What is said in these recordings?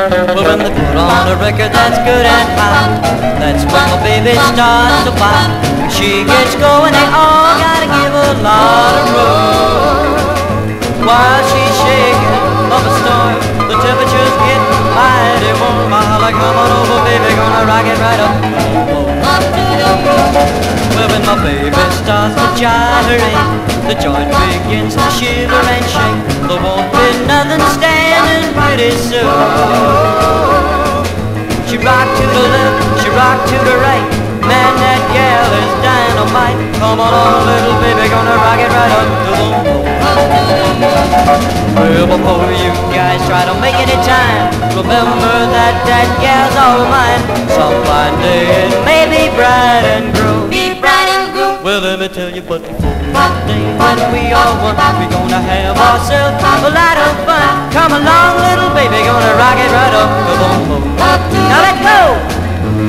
Well, when they put on a record that's good and hot, that's when my baby starts to pop. When she gets going, they all gotta give a lot of room. While she's shaking up a storm, the temperature's getting mighty warm. I holler, come on over, baby, gonna rock it right up. Up to the room. Well, when my baby starts to gyrate, the joint begins to shiver and shake. There won't be nothing standing pretty soon. She rocked to the left, she rocked to the right. Man, that gal is dynamite. Come on, little baby, gonna rock it right up to the moon. Well, before you guys try to make any time, remember that that gal's all mine. Some fine day it may be bright and grow. Well, let me tell you, but one day when we all want, we're gonna have ourselves a lot of fun. Come along, little baby, gonna rock it right up to the moon. Now let's go!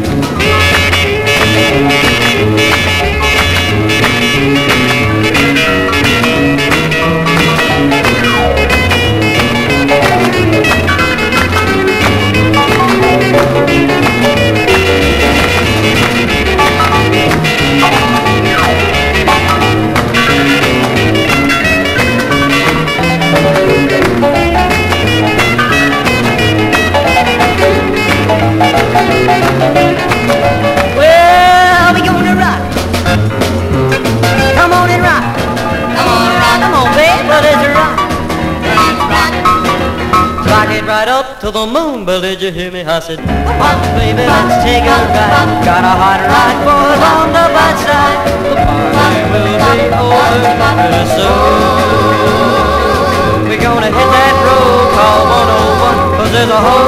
Well, we gonna rock. Come on and rock. Come on, rock. Come on, baby, let's rock. Rock it right up to the moon, but did you hear me? I said, come on, baby, let's take a ride. Got a hot ride boys on the bus side. The party will be over pretty soon. We're gonna hit that road called 101, 'cause there's a whole